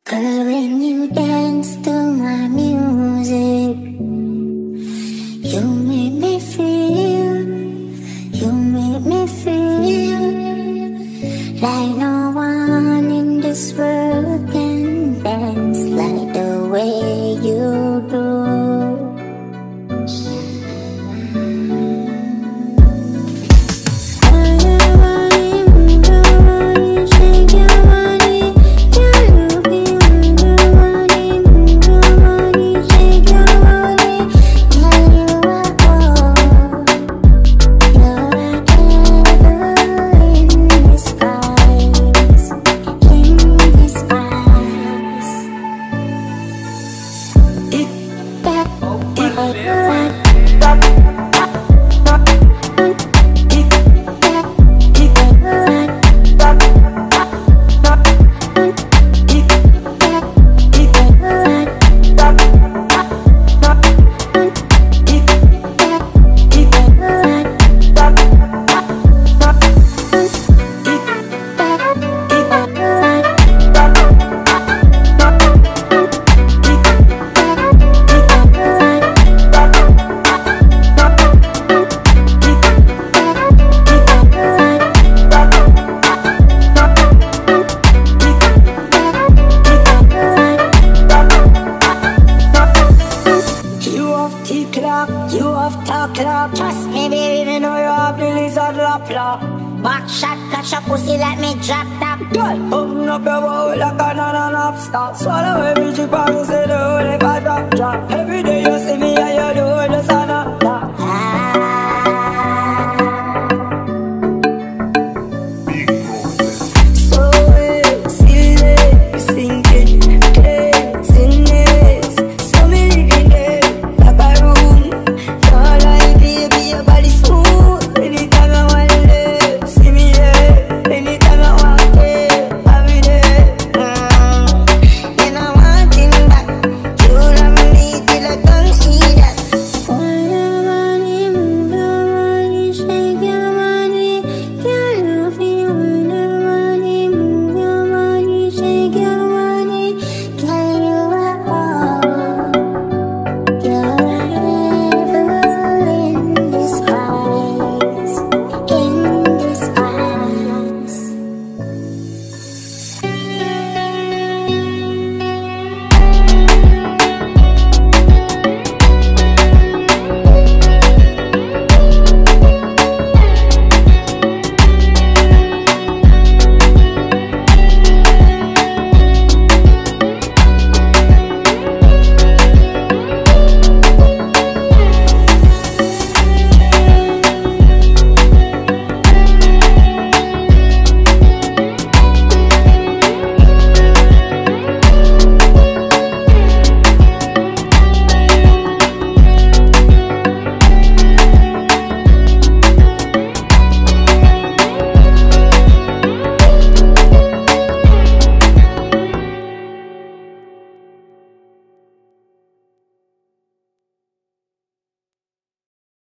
Girl, when you dance to my music, you make me feel, you make me feel like no one in this world can dance like the way you do. You have talk loud. Trust me, baby, me know you have the lizard lap lap. Back shot, catch a pussy like me drop top. Girl, open up your bowl like a non-stop. Swallow every chip and you say the whole if I drop. Every day you see me and you do it, just